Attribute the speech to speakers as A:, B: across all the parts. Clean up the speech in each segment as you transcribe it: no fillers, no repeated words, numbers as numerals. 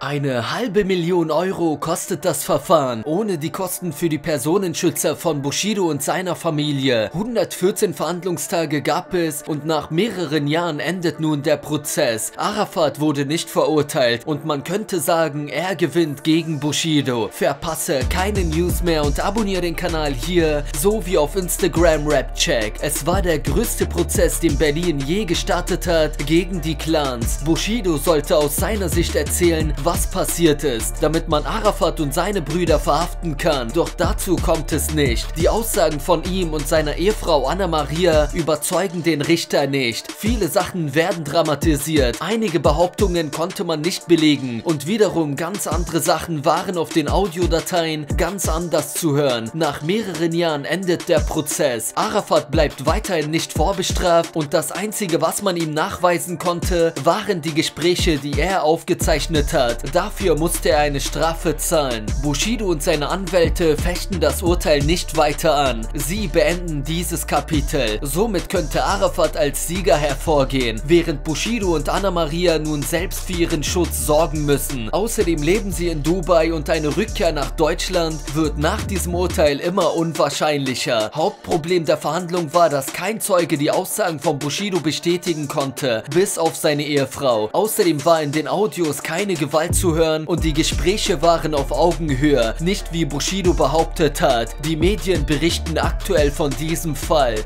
A: 1,5 Millionen € kostet das Verfahren, ohne die Kosten für die Personenschützer von Bushido und seiner Familie. 114 Verhandlungstage gab es und nach mehreren Jahren endet nun der Prozess. Arafat wurde nicht verurteilt und man könnte sagen, er gewinnt gegen Bushido. Verpasse keine News mehr und abonniere den Kanal hier, sowie auf Instagram Rapcheck. Es war der größte Prozess, den Berlin je gestartet hat, gegen die Clans. Bushido sollte aus seiner Sicht erzählen, was passiert ist, damit man Arafat und seine Brüder verhaften kann. Doch dazu kommt es nicht. Die Aussagen von ihm und seiner Ehefrau Anna Maria überzeugen den Richter nicht. Viele Sachen werden dramatisiert. Einige Behauptungen konnte man nicht belegen und wiederum ganz andere Sachen waren auf den Audiodateien ganz anders zu hören. Nach mehreren Jahren endet der Prozess. Arafat bleibt weiterhin nicht vorbestraft und das Einzige, was man ihm nachweisen konnte, waren die Gespräche, die er aufgezeichnet hat. Dafür musste er eine Strafe zahlen. Bushido und seine Anwälte fechten das Urteil nicht weiter an. Sie beenden dieses Kapitel. Somit könnte Arafat als Sieger hervorgehen, während Bushido und Anna Maria nun selbst für ihren Schutz sorgen müssen. Außerdem leben sie in Dubai und eine Rückkehr nach Deutschland wird nach diesem Urteil immer unwahrscheinlicher. Hauptproblem der Verhandlung war, dass kein Zeuge die Aussagen von Bushido bestätigen konnte, bis auf seine Ehefrau. Außerdem war in den Audios keine Gewalt zu hören und die Gespräche waren auf Augenhöhe, nicht wie Bushido behauptet hat. Die Medien berichten aktuell von diesem Fall.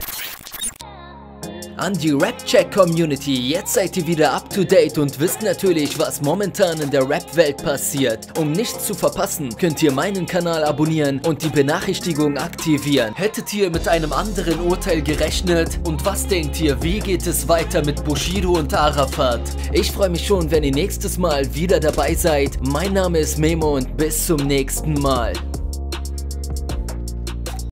A: An die Rapcheck-Community, jetzt seid ihr wieder up to date und wisst natürlich, was momentan in der Rap-Welt passiert. Um nichts zu verpassen, könnt ihr meinen Kanal abonnieren und die Benachrichtigung aktivieren. Hättet ihr mit einem anderen Urteil gerechnet? Und was denkt ihr, wie geht es weiter mit Bushido und Arafat? Ich freue mich schon, wenn ihr nächstes Mal wieder dabei seid. Mein Name ist Memo und bis zum nächsten Mal.